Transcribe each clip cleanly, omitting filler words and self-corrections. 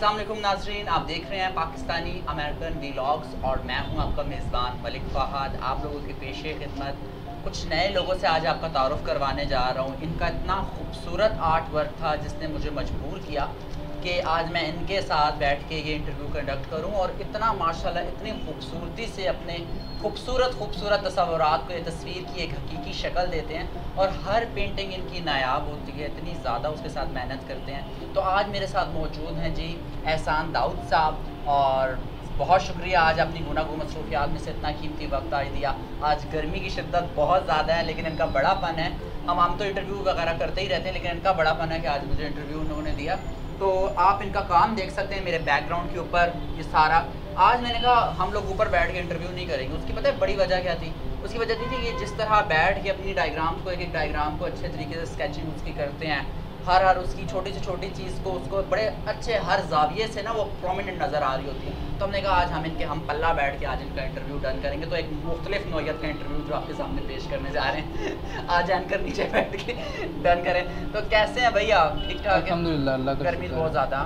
अस्सलाम वालेकुम नाजरीन, आप देख रहे हैं पाकिस्तानी अमेरिकन व्लॉग्स और मैं हूं आपका मेज़बान मलिक फ़हाद। आप लोगों के पेशे खिदमत कुछ नए लोगों से आज आपका तारुफ़ करवाने जा रहा हूं। इनका इतना खूबसूरत आर्ट वर्क था जिसने मुझे मजबूर किया कि आज मैं इनके साथ बैठ के ये इंटरव्यू कंडक्ट करूं और इतना माशाल्लाह इतनी खूबसूरती से अपने खूबसूरत तस्वुरात को ये तस्वीर की एक हकीकी शक्ल देते हैं और हर पेंटिंग इनकी नायाब होती है, इतनी ज़्यादा उसके साथ मेहनत करते हैं। तो आज मेरे साथ मौजूद हैं जी एहसान दाऊद साहब और बहुत शुक्रिया आज अपनी गुनागो मसरूफियात में से इतना कीमती वक्त आज दिया। आज गर्मी की शिद्दत बहुत ज़्यादा है लेकिन इनका बड़ापन है। हम आम तो इंटरव्यू वगैरह करते ही रहते हैं लेकिन इनका बड़ापन है कि आज मुझे इंटरव्यू उन्होंने दिया। तो आप इनका काम देख सकते हैं मेरे बैकग्राउंड के ऊपर ये सारा। आज मैंने कहा हम लोग ऊपर बैठ के इंटरव्यू नहीं करेंगे, उसकी पता है बड़ी वजह क्या थी? उसकी वजह थी कि ये जिस तरह बैठ के अपनी डायग्राम को एक डायग्राम को अच्छे तरीके से स्केचिंग उसकी करते हैं, हर उसकी छोटी से छोटी चीज़ को उसको बड़े अच्छे हर जाविये से ना वो प्रोमिनेंट नज़र आ रही होती है। तो हमने कहा आज हम पल्ला बैठ के आज इनका इंटरव्यू डन करेंगे। तो एक मुख्तलिफ नौयत का इंटरव्यू जो आपके सामने पेश करने जा रहे हैं आज एंकर नीचे बैठ के डन करें। तो कैसे हैं भैया? ठीक ठाक? अल्हम्दुलिल्लाह, अल्लाह का गर्मी शुक्र बहुत ज़्यादा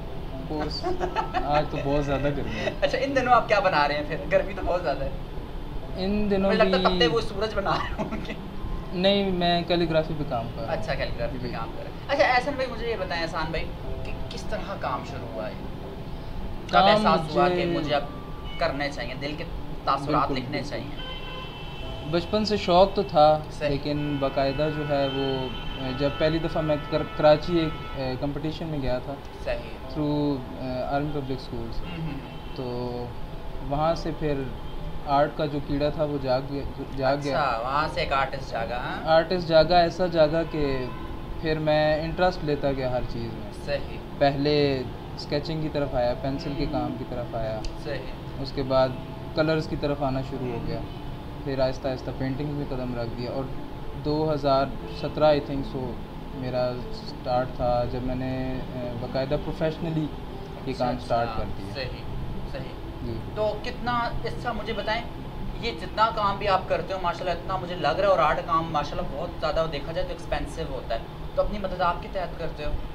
आज तो बहुत ज़्यादा गर्मी है। अच्छा, इन दिनों आप क्या बना रहे हैं फिर? गर्मी तो बहुत ज़्यादा है। इन दिनों मुझे लगता है तब भी वो सूरज बना रहे होंगे। नहीं, मैं कैलीग्राफी पे काम कर रहा हूँ। अच्छा, कैलीग्राफी पे काम कर रहे हैं। अच्छा एहसान भाई, मुझे ये बताएं एहसान भाई कि किस तरह काम शुरू हुआ है? कब काम एहसास हुआ कि मुझे- मुझे अब करने चाहिए, दिल के तासुरात बिल्कुल, लिखने बिल्कुल। चाहिए? बचपन से शौक़ तो था सही। लेकिन बाकायदा जो है वो जब पहली दफ़ा मैं कराची एक कंपटीशन में गया था सही। Through Army Public Schools, hmm. तो वहाँ से फिर आर्ट का जो कीड़ा था वो जाग गया। अच्छा, वहाँ से एक आर्टिस्ट जागा। हाँ, आर्टिस्ट जागा, ऐसा जागा कि फिर मैं इंटरेस्ट लेता गया हर चीज़ में। सही पहले स्केचिंग की तरफ आया, पेंसिल के काम की तरफ आया, सही। उसके बाद कलर्स की तरफ आना शुरू हो गया, फिर आहिस्ता आहिस्ता पेंटिंग में कदम रख दिया और 2017 आई थिंक सो मेरा स्टार्ट था जब मैंने बाकायदा प्रोफेशनली ये काम स्टार्ट कर दिया। सही सही। जी। तो कितना इसका मुझे बताएं, ये जितना काम भी आप करते हो माशाल्लाह इतना मुझे लग रहा है, और आर्ट काम माशाल्लाह बहुत ज़्यादा देखा जाए तो एक्सपेंसिव होता है, तो अपनी मदद आपके तहत करते हो?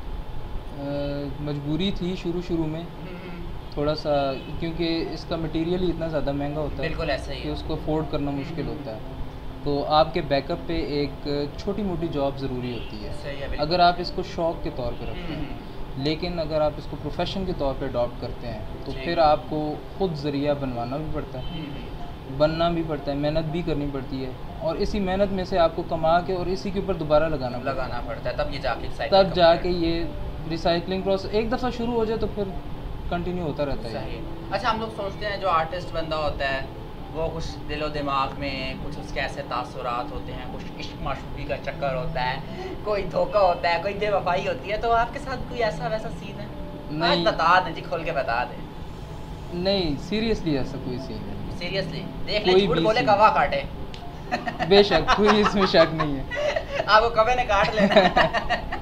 मजबूरी थी शुरू में थोड़ा सा, क्योंकि इसका मटेरियल ही इतना ज़्यादा महंगा होता है बिल्कुल ऐसा ही कि है। उसको अफोर्ड करना मुश्किल होता है। तो आपके बैकअप पे एक छोटी मोटी जॉब ज़रूरी होती है सही है, बिल्कुल। अगर आप इसको शौक़ के तौर पे रखते हैं। लेकिन अगर आप इसको प्रोफेशन के तौर पे अडॉप्ट करते हैं तो ठीक। फिर आपको खुद ज़रिया बनवाना भी पड़ता है, बनना भी पड़ता है, मेहनत भी करनी पड़ती है और इसी मेहनत में से आपको कमा के और इसी के ऊपर दोबारा लगाना पड़ता है, तब ये जाके तब जाके ये रिसाइकलिंग प्रोसेस एक दफ़ा शुरू हो जाए तो फिर कंटिन्यू होता रहता है। सही। अच्छा, हम लोग सोचते हैं जो आर्टिस्ट बंदा होता है वो कुछ दिलो दिमाग में कुछ उसके ऐसे तासुरात होते हैं, कुछ इश्क माशूकी का चक्कर होता है, कोई धोखा होता है, कोई बेवफाई होती है। तो आपके साथ कोई ऐसा वैसा सीन है? नहीं। आज बता दें जी, खोल के बता दें। नहीं, सीरियसली ऐसा कोई सीन नहीं। सीरियसली देख ले, कोई झूठ भी बोले सीन। कवा काटे। बेशक कोई इसमें शक नहीं है आपको कवे ने काट लेना।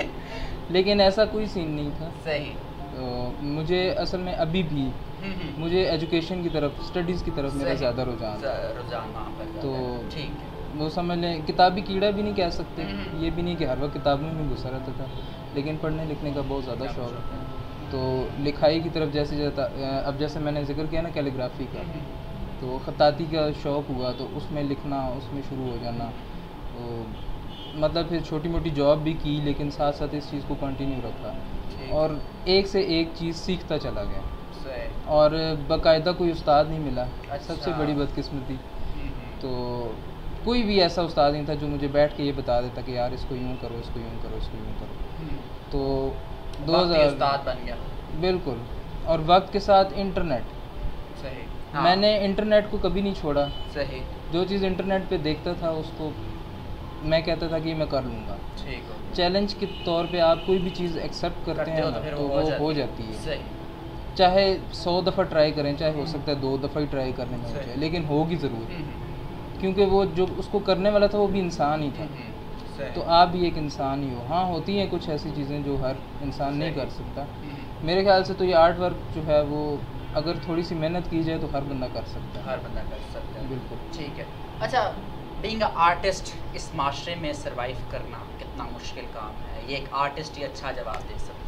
लेकिन ऐसा कोई सीन नहीं था। सही। तो मुझे असल में अभी भी मुझे एजुकेशन की तरफ, स्टडीज़ की तरफ मेरा सही। ज़्यादा रुझान था। रुझान वहाँ पर तो ज़्यादा है। ठीक है। वो समझ लें किताबी कीड़ा भी नहीं कह सकते, हम्म। ये भी नहीं कि हर वक्त किताबों में घुसा रहता था, लेकिन पढ़ने लिखने का बहुत ज़्यादा शौक़ है। तो लिखाई की तरफ जैसे जाता, अब जैसे मैंने जिक्र किया ना कैलीग्राफी का, तो ख़त्ताती का शौक़ हुआ तो उसमें लिखना, उसमें शुरू हो जाना। तो मतलब फिर छोटी मोटी जॉब भी की लेकिन साथ साथ इस चीज़ को कंटिन्यू रखा और एक से एक चीज़ सीखता चला गया सही। और बाकायदा कोई उस्ताद नहीं मिला। अच्छा। सबसे बड़ी बदकिस्मती। तो कोई भी ऐसा उस्ताद नहीं था जो मुझे बैठ के ये बता देता कि यार इसको यूँ करो, इसको यूँ करो, इसको यूँ करो। तो बाकी उस्ताद बन गया। बिल्कुल। और वक्त के साथ इंटरनेट, सही। मैंने इंटरनेट को कभी नहीं छोड़ा। सही। जो चीज़ इंटरनेट पे देखता था उसको मैं कहता था कि मैं कर लूँगा। ठीक हो। चैलेंज के तौर पे आप कोई भी चीज़ एक्सेप्ट करते हैं हो ना, तो फिर तो वो हो जाती है। सही। चाहे 100 दफ़ा ट्राई करें, चाहे हो सकता है 2 दफ़ा ही ट्राई करने में हो सही। जाए, लेकिन होगी ज़रूर, क्योंकि वो जो उसको करने वाला था वो भी इंसान ही था। सही। तो आप भी एक इंसान ही हो। हाँ, होती हैं कुछ ऐसी चीज़ें जो हर इंसान नहीं सही। कर सकता। मेरे ख्याल से तो ये आर्ट वर्क जो है वो अगर थोड़ी सी मेहनत की जाए तो हर बंदा कर सकता है। हर बंदा कर सकता है। बिल्कुल। ठीक है। अच्छा, बीइंग अ आर्टिस्ट इस माशरे में सरवाइव करना कितना मुश्किल काम है, ये एक आर्टिस्ट ही अच्छा जवाब दे सकता है।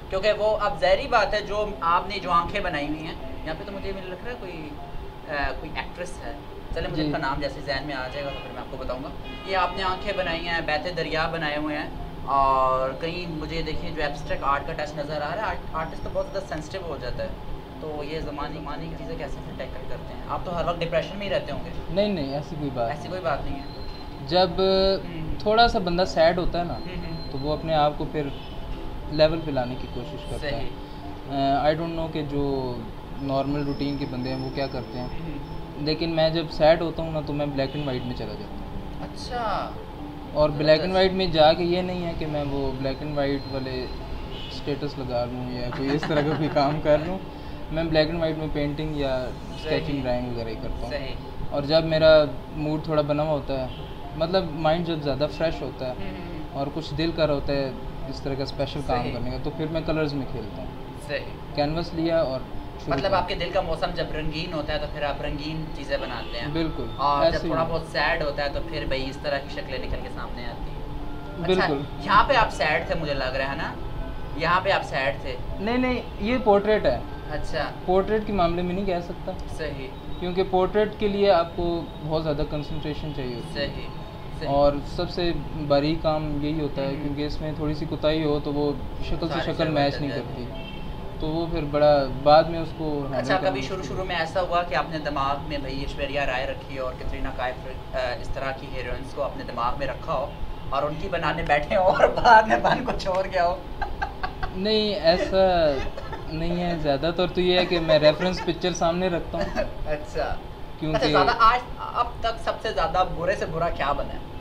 क्योंकि वो अब ज़ाहिरी बात है, जो आपने जो आंखें बनाई हुई हैं यहाँ पे, तो मुझे लग रहा है कोई एक्ट्रेस है, चले मुझे उसका नाम जैसे जहन में आ जाएगा तो फिर मैं आपको बताऊंगा। ये आपने आंखें बनाई हैं, बहते दरिया बनाए हुए हैं, और कहीं मुझे देखिए जो एब्स्ट्रैक्ट आर्ट का टच नज़र आ रहा है। आर्टिस्ट तो बहुत ज़्यादा सेंसिटिव हो जाता है, तो ये ज़माने की चीज़ें कैसे फिर टैकल करते हैं? आप तो हर वक्त डिप्रेशन में ही रहते होंगे। नहीं नहीं, ऐसी कोई बात नहीं है। जब थोड़ा सा बंदा सैड होता है ना, तो वो अपने आप को फिर लेवल पे लाने की कोशिश करता है। आई डोंट नो कि जो नॉर्मल रूटीन के बंदे हैं वो क्या करते हैं, लेकिन मैं जब सैड होता हूँ ना तो मैं ब्लैक एंड वाइट में चला जाता हूँ। अच्छा। और ब्लैक एंड वाइट में जाके ये नहीं है कि मैं वो ब्लैक एंड वाइट वाले स्टेटस लगा लूँ या कोई इस तरह का कोई काम कर लूँ। मैं ब्लैक एंड वाइट में पेंटिंग या स्केचिंग ड्राइंग वगैरह ही करता हूँ। और जब मेरा मूड थोड़ा बना हुआ होता है, मतलब माइंड जब ज़्यादा फ्रेश होता है और कुछ दिल कर होता है इस तरह का स्पेशल काम करने का, तो फिर मैं कलर्स में खेलता हूँ। कैनवस लिया और मतलब आपके दिल का मौसम जब रंगीन होता है तो फिर आप रंगीन चीज़ें बनाते हैं। बिल्कुल। और जब थोड़ा बहुत सैड होता है तो फिर भाई इस तरह की शक्लें निकल के सामने आती हैं। बिल्कुल। अच्छा, यहाँ पे आप सैड थे मुझे लग रहा है ना, यहाँ पे आप सैड थे? नहीं, ये पोर्ट्रेट है। अच्छा। पोर्ट्रेट के मामले में नहीं कह सकता। सही। क्योंकि पोर्ट्रेट के लिए आपको बहुत ज़्यादा कंसंट्रेशन चाहिए। सही। और सबसे बारीक काम यही होता है, क्योंकि इसमें थोड़ी सी कोताही हो तो वो शक्ल से शक्ल मैच नहीं करती, तो वो फिर बड़ा बाद में उसको। अच्छा, कभी शुरू में ऐसा हुआ कि आपने दिमाग में भाई ऐश्वर्या राय रखी हो और कैटरीना कैफ इस तरह की हीरोइंस को अपने दिमाग में रखा हो और उनकी बनाने बैठे हो और बाद में बन को छोड़ गया हो? नहीं, ऐसा नहीं है। ज़्यादातर तो ये है कि मैं रेफरेंस पिक्चर सामने रखता हूँ। अच्छा। क्योंकि आज अब तक सबसे ज़्यादा बुरे से बुरा क्या बना है?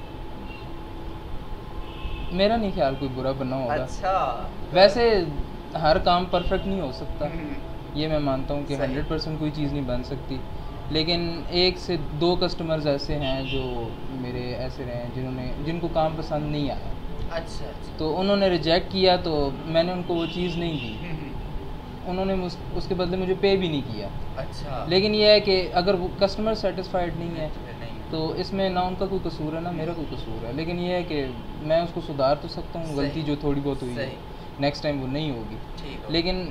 मेरा नहीं ख्याल कोई बुरा बना होगा। अच्छा। वैसे हर काम परफेक्ट नहीं हो सकता, ये मैं मानता हूँ कि 100% कोई चीज़ नहीं बन सकती, लेकिन 1 से 2 कस्टमर्स ऐसे हैं जो मेरे ऐसे रहे जिनको काम पसंद नहीं आया। अच्छा। तो उन्होंने रिजेक्ट किया, तो मैंने उनको वो चीज़ नहीं दी, उन्होंने उसके बदले मुझे पे भी नहीं किया। अच्छा। लेकिन ये है कि अगर वो कस्टमर सेटिस्फाइड नहीं है तो इसमें ना उनका कोई कसूर है ना मेरा कोई कसूर है, लेकिन ये है कि मैं उसको सुधार तो सकता हूँ, गलती जो थोड़ी बहुत हुई है नेक्स्ट टाइम वो नहीं होगी। लेकिन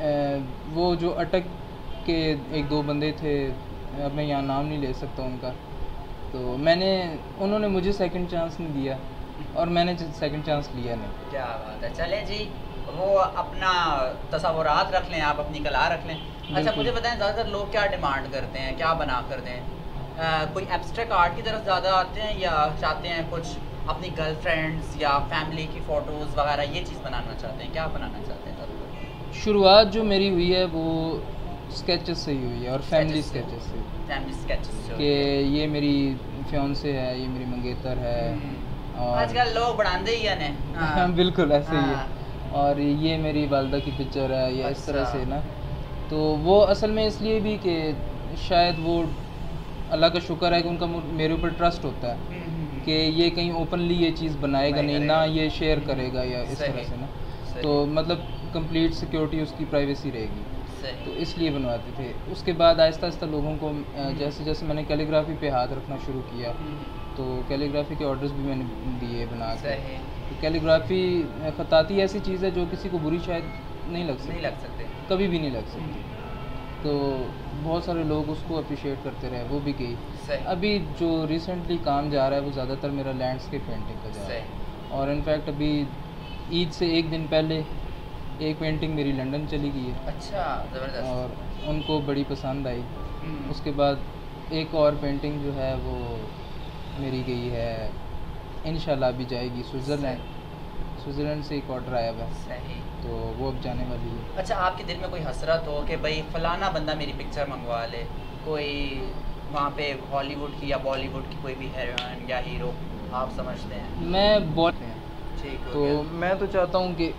वो जो अटक के 1-2 बंदे थे, अब मैं यहाँ नाम नहीं ले सकता उनका, तो उन्होंने मुझे सेकंड चांस नहीं दिया और मैंने सेकंड चांस लिया नहीं। क्या बात है। चलें जी, वो अपना तसव्वुरात रख लें, आप अपनी कला रख लें। अच्छा, मुझे बताएं ज़्यादातर लोग क्या डिमांड करते हैं, क्या बना कर दें? कोई एब्स्ट्रैक्ट आर्ट की तरफ ज़्यादा आते हैं या चाहते हैं कुछ अपनी गर्लफ्रेंड्स या फैमिली की फ़ोटोज़ वगैरह ये चीज़ बनाना चाहते हैं? क्या बनाना चाहते हैं ज़्यादातर? शुरुआत जो मेरी हुई है वो स्केचेस से ही हुई है और फैमिली स्केचेस से। फैमिली स्केचेस कि ये मेरी फियांसे है, ये मेरी मंगेतर है, और आजकल लोग बनाते ही हैं। हाँ बिल्कुल ऐसे ही है। और ये मेरी वालदा की पिक्चर है या इस तरह से ना, तो वो असल में इसलिए भी कि शायद वो अल्लाह का शुक्र है कि उनका मेरे ऊपर ट्रस्ट होता है कि ये कहीं ओपनली ये चीज़ बनाएगा नहीं, ना ये शेयर करेगा या इस तरह से ना, तो मतलब कंप्लीट सिक्योरिटी उसकी प्राइवेसी रहेगी, तो इसलिए बनवाते थे। उसके बाद आहिस्ता आहिस्ता लोगों को जैसे जैसे मैंने कैलीग्राफी पे हाथ रखना शुरू किया, तो कैलीग्राफी के ऑर्डर्स भी मैंने दिए बना के। तो कैलीग्राफी खताती ऐसी चीज़ है जो किसी को बुरी शायद नहीं लग सकती, कभी भी नहीं लग सकती, तो बहुत सारे लोग उसको अप्रिशिएट करते रहे, वो भी गई। अभी जो रिसेंटली काम जा रहा है वो ज़्यादातर मेरा लैंडस्केप पेंटिंग का जा रहा है, और इनफैक्ट अभी ईद से 1 दिन पहले एक पेंटिंग मेरी लंदन चली गई है। अच्छा, ज़बरदस्त। और उनको बड़ी पसंद आई। उसके बाद एक और पेंटिंग जो है वो मेरी गई है, इंशाल्लाह अभी जाएगी स्विट्ज़रलैंड से एक ऑर्डर आया हुआ है, तो वो अब जाने वाली है। अच्छा, आपके दिल में कोई हसरत हो कि भाई फ़लाना बंदा मेरी पिक्चर मंगवा ले, कोई वहाँ पे हॉलीवुड की या बॉलीवुड की कोई भी हीरोइन या हीरो आप समझते हैं? मैं ठीक तो मैं तो चाहता हूँ कि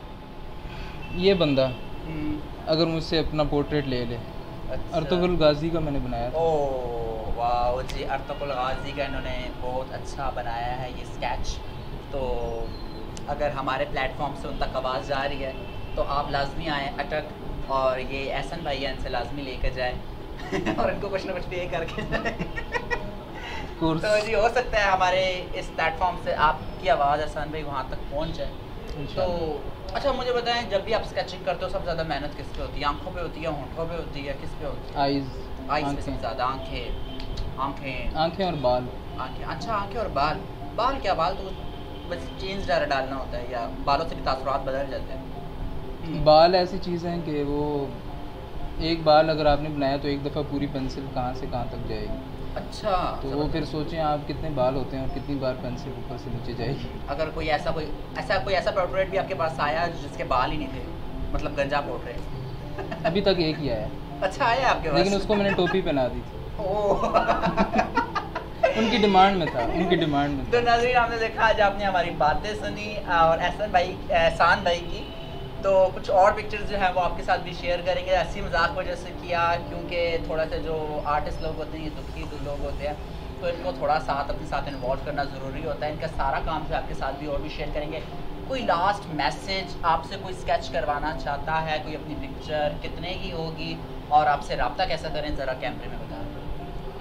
ये बंदा अगर मुझसे अपना पोर्ट्रेट ले ले। अच्छा। अर्तुगरुल गाजी का मैंने बनाया था। ओह वाह जी, अर्तुगरुल गाजी का इन्होंने बहुत अच्छा बनाया है ये स्केच। तो अगर हमारे प्लेटफॉर्म से उन तक आवाज़ जा रही है तो आप लाजमी आएँ अटक, और ये एहसन भाई इनसे लाजमी लेकर जाए और इनको कुछ ना कुछ पे करके जाए। तो जी हो सकता है हमारे इस प्लेटफॉर्म से आपकी आवाज़ एहसान भाई वहाँ तक पहुँच जाए। तो अच्छा मुझे बताएं, जब भी आप स्केचिंग करते हो सबसे ज़्यादा मेहनत किस पे होती है? आंखों पे होती है, होंठों पे होती है, किस पे होती है? आइज़ पे सबसे ज़्यादा, आंखें और बाल। आंखें, अच्छा आंखें और बाल। बाल क्या, बाल तो बस चेंज ज़रा डालना होता है, या बालों से भी तासुरात बदल जाते हैं? बाल ऐसी चीज़ हैं कि वो एक बाल अगर आपने बनाया तो एक दफ़ा पूरी पेंसिल कहाँ से कहाँ तक जाएगी। अच्छा, तो वो फिर सोचें आप कितने बाल होते हैं और कितनी बार पेंसिल ऊपर से नीचे जाएगी। अगर कोई ऐसा पोर्ट्रेट भी आपके पास आया जिसके बाल ही नहीं थे, मतलब गंजा पोर्ट्रेट? अभी तक एक ही आया है। अच्छा, आया आपके पास? लेकिन उसको मैंने टोपी पहना दी थी। ओह उनकी डिमांड में था। तो नाज़रीन, आपने देखा आज आपने हमारी बातें सुनी और एहसान भाई की, तो कुछ और पिक्चर्स जो हैं वो आपके साथ भी शेयर करेंगे। हंसी मजाक वजह से किया, क्योंकि थोड़ा सा जो आर्टिस्ट लोग होते हैं, ये दुखी लोग होते हैं, तो इनको थोड़ा साथ अपने साथ इन्वॉल्व करना ज़रूरी होता है। इनका सारा काम जो आपके साथ भी और भी शेयर करेंगे। कोई लास्ट मैसेज, आपसे कोई स्केच करवाना चाहता है, कोई अपनी पिक्चर कितने की होगी और आपसे रब्ता कैसा करें, ज़रा कैमरे में बता दें।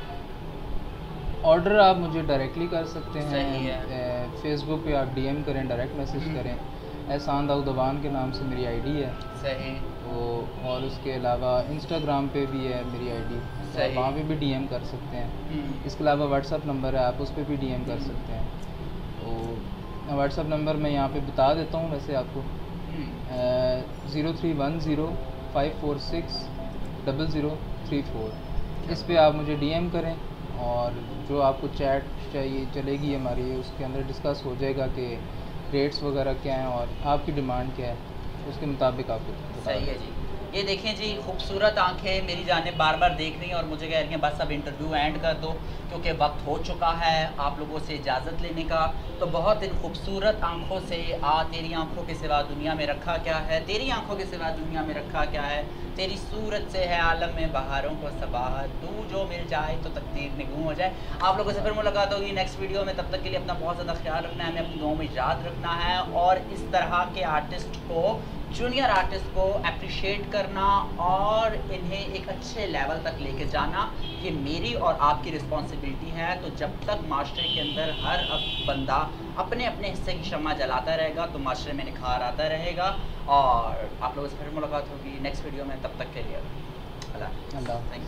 ऑर्डर आप मुझे डायरेक्टली कर सकते हैं। सही है। फेसबुक पे आप डीएम करें, डायरेक्ट मैसेज करें। एहसान दाऊदवान के नाम से मेरी आईडी है। सही। तो और उसके अलावा इंस्टाग्राम पे भी है मेरी आईडी, तो वहाँ पे भी डीएम कर सकते हैं। इसके अलावा व्हाट्सअप नंबर है, आप उस पर भी डीएम कर सकते हैं। तो व्हाट्सअप नंबर मैं यहाँ पे बता देता हूँ वैसे आपको, 031054600034। इस पे आप मुझे डीएम करें और जो आपको चैट चाहिए चलेगी हमारी, उसके अंदर डिस्कस हो जाएगा कि रेट्स वगैरह क्या हैं और आपकी डिमांड क्या है, उसके मुताबिक आपको सही है जी। ये देखें जी, खूबसूरत आंखें मेरी जाने बार बार देख रही हैं और मुझे कह रही हैं बस अब इंटरव्यू एंड कर दो, क्योंकि वक्त हो चुका है आप लोगों से इजाज़त लेने का। तो बहुत इन खूबसूरत आंखों से तेरी आंखों के सिवा दुनिया में रखा क्या है, तेरी आंखों के सिवा दुनिया में रखा क्या है, तेरी सूरत से है आलम में बहारों को सबाहत, तू जो मिल जाए तो तकदीर में गुम हो जाए। आप लोगों से फिर मुलाकात होगी नेक्स्ट वीडियो में। तब तक के लिए अपना बहुत ज़्यादा ख्याल रखना है, हमें अपनी दुआओं में याद रखना है और इस तरह के आर्टिस्ट को, जूनियर आर्टिस्ट को अप्रिशिएट करना और इन्हें एक अच्छे लेवल तक लेके जाना, ये मेरी और आपकी रिस्पॉन्सिबिलिटी है। तो जब तक माशरे के अंदर हर बंदा अपने अपने हिस्से की शम्मा जलाता रहेगा तो माशरे में निखार आता रहेगा। और आप लोगों से फिर मुलाकात होगी नेक्स्ट वीडियो में। तब तक के लिए अल्लाह। Thank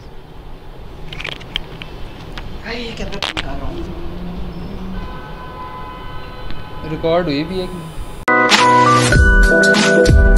you. रिकॉर्ड हुई भी है कि